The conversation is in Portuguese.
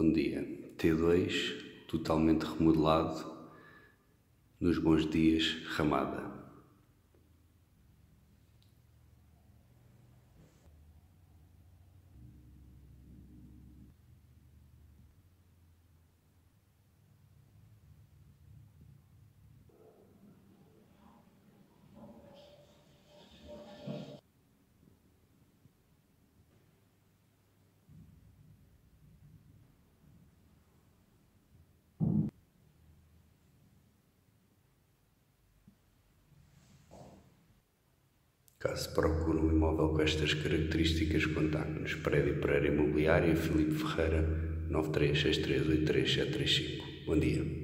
Bom dia. T2, totalmente remodelado, nos bons dias, Ramada. Caso procure um imóvel com estas características, contacte-nos. Prédio Pereira Imobiliária, Filipe Ferreira, 936383735. Bom dia.